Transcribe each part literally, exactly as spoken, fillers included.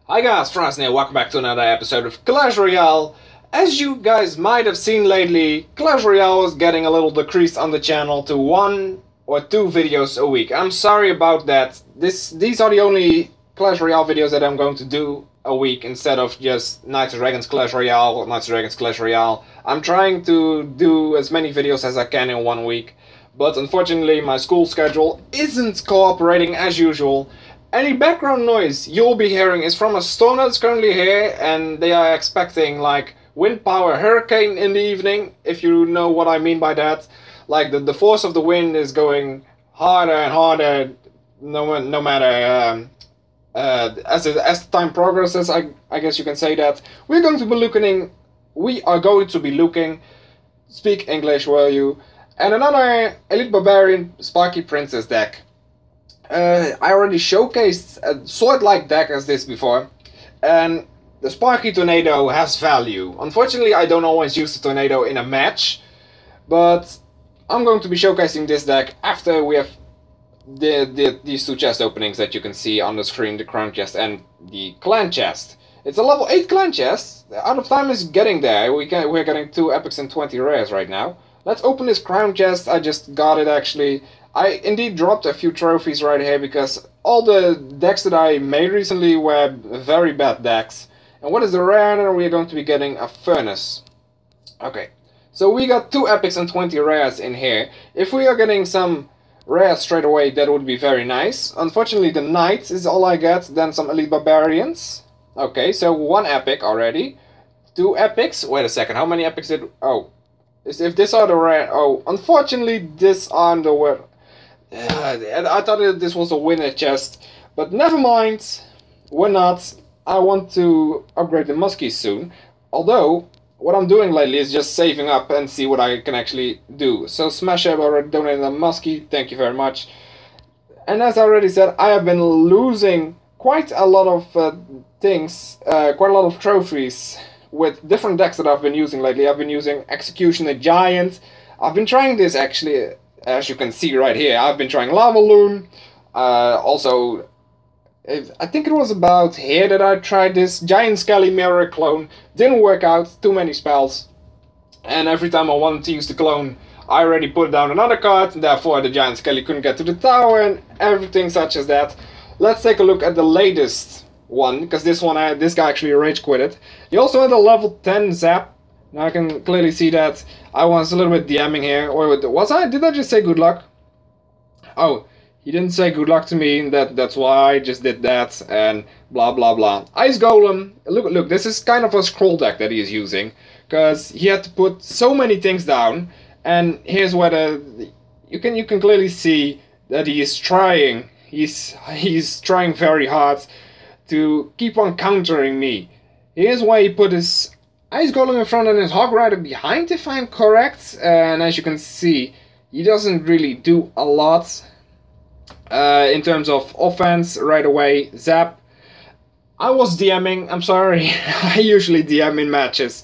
Hi guys, Franz here, welcome back to another episode of Clash Royale. As you guys might have seen lately, Clash Royale is getting a little decreased on the channel to one or two videos a week. I'm sorry about that. This, These are the only Clash Royale videos that I'm going to do a week instead of just Knights of Dragons Clash Royale or Knights of Dragons Clash Royale. I'm trying to do as many videos as I can in one week, but unfortunately my school schedule isn't cooperating as usual. Any background noise you'll be hearing is from a storm that's currently here, and they are expecting like wind power hurricane in the evening, if you know what I mean by that. Like the, the force of the wind is going harder and harder no, no matter um, uh, as, it, as the time progresses. I, I guess you can say that. We're going to be looking, we are going to be looking, speak English will you, and another Elite Barbarian Sparky Princess deck. Uh, I already showcased a sword-like deck as this before, and the Sparky Tornado has value. Unfortunately, I don't always use the Tornado in a match, but I'm going to be showcasing this deck after we have the, the, these two chest openings that you can see on the screen, the Crown Chest and the Clan Chest. It's a level eight Clan Chest. Out of Time is getting there. We can, we're getting two epics and twenty rares right now. Let's open this Crown Chest. I just got it actually. I indeed dropped a few trophies right here because all the decks that I made recently were very bad decks. And what is the rare? We're going to be getting a Furnace. Okay, so we got two epics and twenty rares in here. If we are getting some rares straight away, that would be very nice. Unfortunately, the Knights is all I get, then some Elite Barbarians. Okay, so one epic already. Two epics. Wait a second, how many epics did... Oh, if this are the rare... Oh, unfortunately, this are the... Uh, I thought that this was a winner chest, but never mind, we're not. I want to upgrade the Muskies soon, although what I'm doing lately is just saving up and see what I can actually do. So Smasher already donated a Muskie, thank you very much. And as I already said, I have been losing quite a lot of uh, things, uh, quite a lot of trophies with different decks that I've been using lately. I've been using Executioner Giant. I've been trying this actually. As you can see right here, I've been trying Lava Loon. Uh, also, I think it was about here that I tried this Giant Skelly Mirror Clone. Didn't work out, too many spells. And every time I wanted to use the clone, I already put down another card. And therefore, the Giant Skelly couldn't get to the tower and everything such as that. Let's take a look at the latest one, because this one, I, this guy actually rage quitted. He also had a level ten Zap. Now I can clearly see that I was a little bit DMing here. Or was I? Did I just say good luck? Oh, he didn't say good luck to me. That that's why I just did that and blah blah blah. Ice Golem. Look, look. This is kind of a scroll deck that he is using because he had to put so many things down. And here's where the you can you can clearly see that he is trying. He's he's trying very hard to keep on countering me. Here's why he put his Ice Golem in front and his Hog Rider behind, if I'm correct. And as you can see, he doesn't really do a lot uh, in terms of offense right away. Zap. I was DMing, I'm sorry. I usually D M in matches.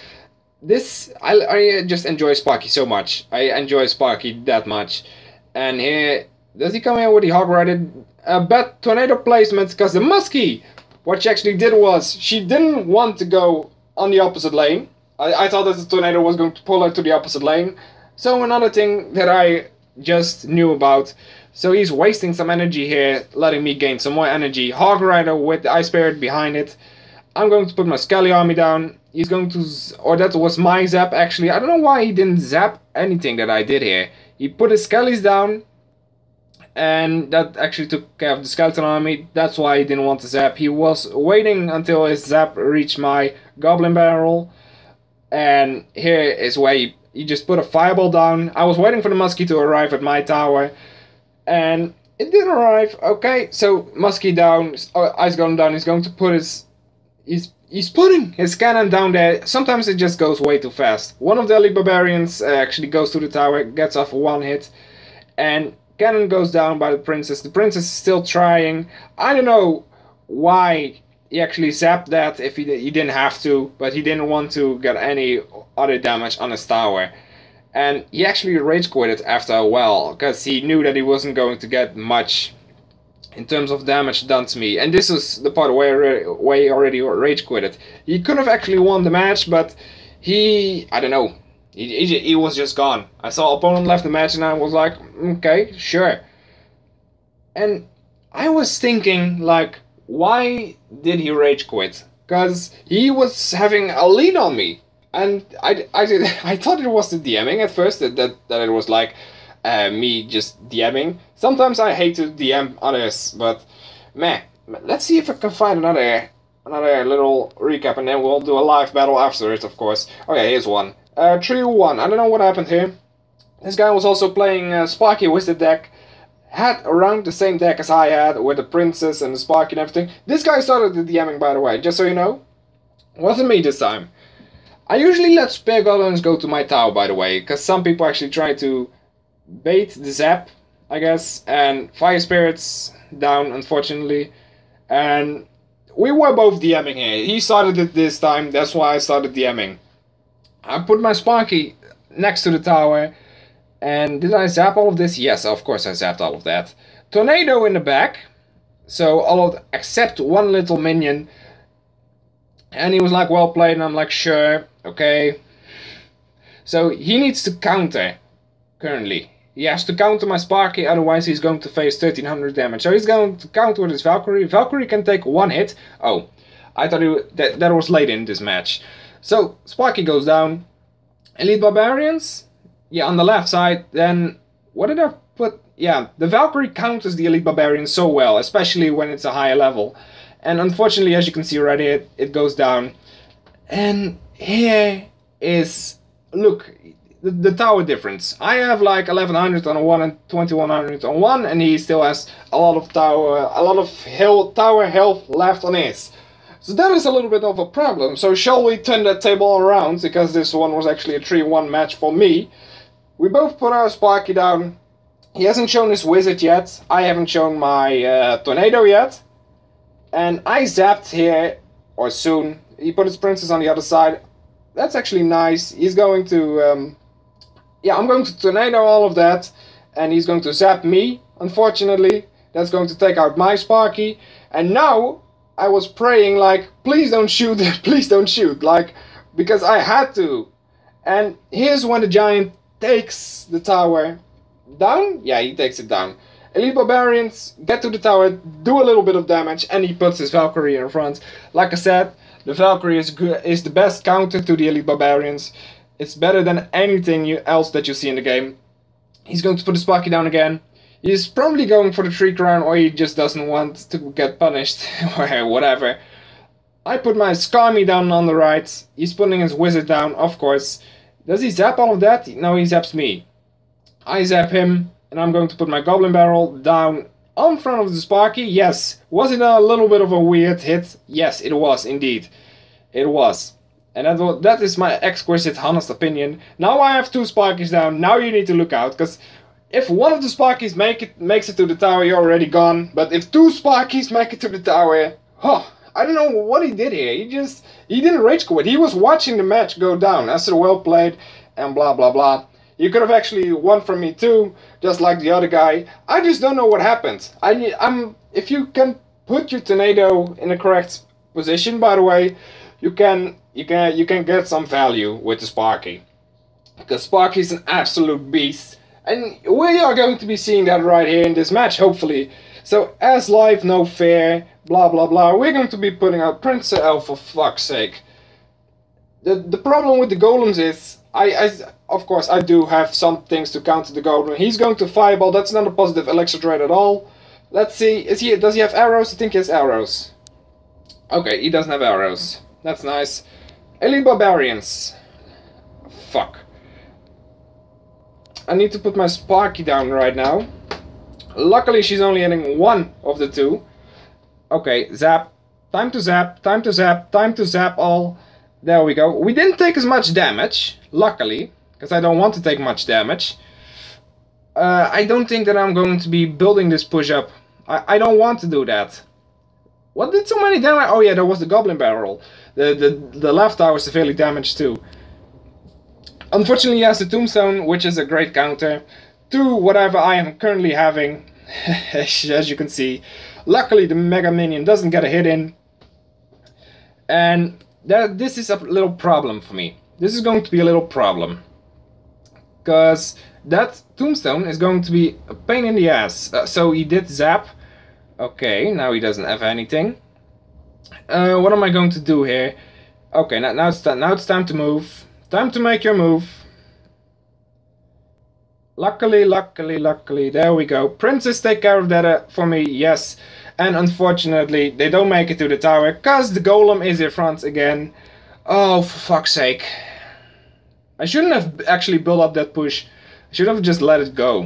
This, I, I just enjoy Sparky so much. I enjoy Sparky that much. And here, does he come here with the Hog Rider? A bad tornado placement, because the Muskie, what she actually did was, she didn't want to go on the opposite lane. I, I thought that the tornado was going to pull her to the opposite lane. So another thing that I just knew about. So he's wasting some energy here, letting me gain some more energy. Hog Rider with the Ice Spirit behind it. I'm going to put my Skelly army down. He's going to... Or that was my zap actually. I don't know why he didn't zap anything that I did here. He put his Skellies down. And that actually took care of the Skeleton army. That's why he didn't want to zap. He was waiting until his zap reached my Goblin Barrel. And here is where he, he just put a Fireball down. I was waiting for the Muskie to arrive at my tower. And it did arrive. Okay, so Muskie down, uh, Ice Golem down. He's going to put his... He's, he's putting his cannon down there. Sometimes it just goes way too fast. One of the Elite Barbarians uh, actually goes to the tower, gets off one hit. And cannon goes down by the princess. The princess is still trying. I don't know why he actually zapped that if he, he didn't have to, but he didn't want to get any other damage on his tower. And he actually rage quitted after a while, because he knew that he wasn't going to get much in terms of damage done to me. And this is the part where, where he already rage quitted. He could have actually won the match, but he, I don't know, he, he, he was just gone. I saw opponent left the match and I was like, okay, sure. And I was thinking, like, why did he rage quit? Because he was having a lead on me. And I, I, did, I thought it was the DMing at first, that, that, that it was like uh, me just DMing. Sometimes I hate to D M others, but meh. Let's see if I can find another another little recap, and then we'll do a live battle after it, of course. Oh yeah, here's one. Uh, three one. I don't know what happened here. This guy was also playing uh, Sparky with the deck. Had around the same deck as I had, with the Princess and the Sparky and everything. This guy started the DMing, by the way, just so you know. Wasn't me this time. I usually let Spear Goblins go to my tower, by the way, because some people actually try to bait the zap, I guess, and Fire Spirits down, unfortunately. And we were both DMing here. He started it this time, that's why I started DMing. I put my Sparky next to the tower, and did I zap all of this? Yes, of course I zapped all of that. Tornado in the back, so all of, except one little minion. And he was like, well played, and I'm like, sure, okay. So he needs to counter, currently. He has to counter my Sparky, otherwise he's going to face thirteen hundred damage. So he's going to counter with his Valkyrie. Valkyrie can take one hit. Oh, I thought it, that, that was late in this match. So, Sparky goes down. Elite Barbarians? Yeah, on the left side. Then, what did I put? Yeah, the Valkyrie counters the Elite Barbarians so well, especially when it's a higher level. And unfortunately, as you can see right here, it, it goes down. And here is, look, the, the tower difference. I have like eleven hundred on one and twenty-one hundred on one, and he still has a lot of tower, a lot of hill, tower health left on his. So that is a little bit of a problem. So shall we turn that table around, because this one was actually a three one match for me. We both put our Sparky down. He hasn't shown his Wizard yet. I haven't shown my uh, Tornado yet. And I zapped here, or soon. He put his Princess on the other side. That's actually nice. He's going to, um, yeah, I'm going to Tornado all of that. And he's going to zap me, unfortunately. That's going to take out my Sparky. And now, I was praying like, please don't shoot, please don't shoot. Like, because I had to. And here's when the Giant takes the tower down. Yeah, he takes it down. Elite Barbarians get to the tower, do a little bit of damage, and he puts his Valkyrie in front. Like I said, the Valkyrie is good, is the best counter to the Elite Barbarians. It's better than anything you, else that you see in the game. He's going to put the Sparky down again. He's probably going for the Tree Crown, or he just doesn't want to get punished, or whatever. I put my Skarmy down on the right. He's putting his Wizard down, of course. Does he zap all of that? No, he zaps me. I zap him. And I'm going to put my Goblin Barrel down on front of the Sparky. Yes. Was it a little bit of a weird hit? Yes, it was, indeed. It was. And that, was, that is my exquisite, honest opinion. Now I have two Sparkies down. Now you need to look out. Because if one of the Sparkies make it, makes it to the tower, you're already gone. But if two Sparkies make it to the tower... Oh, I don't know what he did here. He just... He didn't rage quit. He was watching the match go down. I said, well played. And blah, blah, blah. You could have actually won from me too, just like the other guy. I just don't know what happened. I, I'm, if you can put your Tornado in the correct position, by the way, you can you can you can get some value with the Sparky, because Sparky is an absolute beast, and we are going to be seeing that right here in this match, hopefully. So as life, no fair, blah blah blah. We're going to be putting out Prince Elf, for fuck's sake. The the problem with the golems is. I, I, of course, I do have some things to counter the Golem. He's going to Fireball. That's not a positive Elixir trade at all. Let's see. Is he? Does he have arrows? I think he has arrows. Okay, he doesn't have arrows. That's nice. Elite Barbarians. Fuck. I need to put my Sparky down right now. Luckily, she's only hitting one of the two. Okay, zap. Time to zap. Time to zap. Time to zap all. There we go. We didn't take as much damage, luckily, because I don't want to take much damage. Uh, I don't think that I'm going to be building this push-up. I, I don't want to do that. What did so many damage? Oh yeah, there was the Goblin Barrel. The, the, the left tower is severely damaged too. Unfortunately, he has the Tombstone, which is a great counter to whatever I am currently having. as you can see. Luckily the Mega Minion doesn't get a hit in. And that this is a little problem for me. This is going to be a little problem. Because that tombstone is going to be a pain in the ass. Uh, so he did zap. Okay, now he doesn't have anything. Uh, what am I going to do here? Okay, now, now, it's now it's time to move. Time to make your move. Luckily, luckily, luckily, there we go. Princess take care of that uh, for me, yes. And unfortunately, they don't make it to the tower, because the golem is in front again. Oh, for fuck's sake. I shouldn't have actually built up that push. I should have just let it go.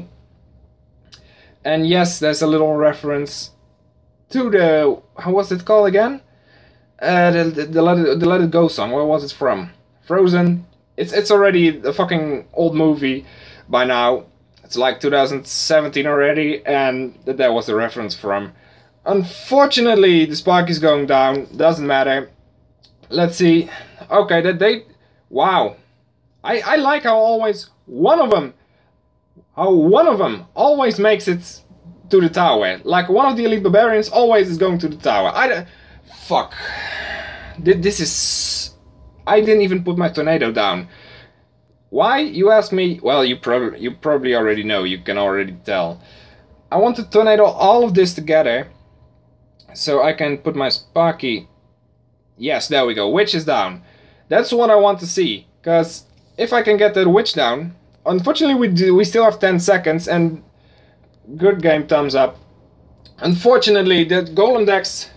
And yes, there's a little reference to the... how was it called again? Uh, the, the, the, Let It, the Let It Go song. Where was it from? Frozen. It's, it's already a fucking old movie by now. It's like two thousand seventeen already, and that was the reference from. Unfortunately, the spark is going down. Doesn't matter. Let's see. Okay, that they... wow. I, I like how always one of them... how one of them always makes it to the tower. Like one of the elite barbarians always is going to the tower. I don't... fuck. This is... I didn't even put my tornado down. Why? You ask me. Well, you probably you probably already know. You can already tell. I want to tornado all of this together, so I can put my Sparky. Yes, there we go. Witch is down. That's what I want to see. Cause if I can get that witch down, unfortunately we do. We still have ten seconds, and good game, thumbs up. Unfortunately, the golem decks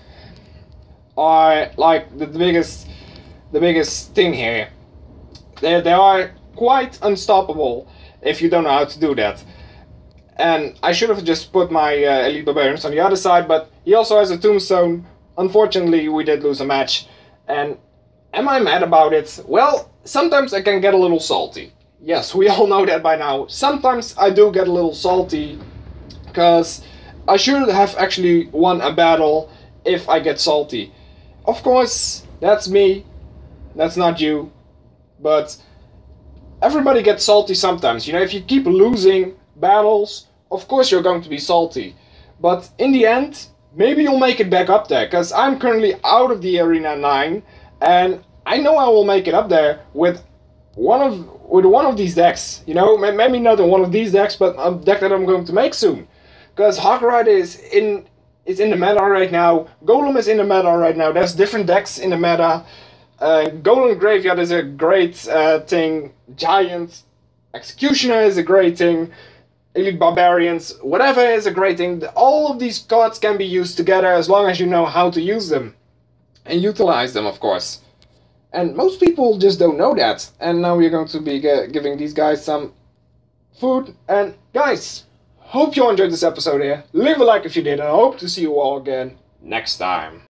are like the biggest, the biggest thing here. They they are quite unstoppable if you don't know how to do that. And I should have just put my uh, elite barbarians on the other side, but he also has a tombstone. Unfortunately, we did lose a match. And am I mad about it? Well, sometimes I can get a little salty. Yes, we all know that by now. Sometimes I do get a little salty, because I should have actually won a battle if I get salty. Of course, that's me. That's not you. But everybody gets salty sometimes. You know, if you keep losing battles, of course you're going to be salty. But in the end, maybe you'll make it back up there. Because I'm currently out of the Arena nine. And I know I will make it up there with one of with one of these decks. You know, maybe not one of these decks, but a deck that I'm going to make soon. Because Hog Rider is in, is in the meta right now. Golem is in the meta right now. There's different decks in the meta. Uh, Golem Graveyard is a great uh, thing. Giant Executioner is a great thing. Elite Barbarians, whatever is a great thing. All of these cards can be used together as long as you know how to use them. And utilize them, of course. And most people just don't know that. And now we're going to be giving these guys some food. And guys, hope you enjoyed this episode here. Leave a like if you did. And I hope to see you all again next time.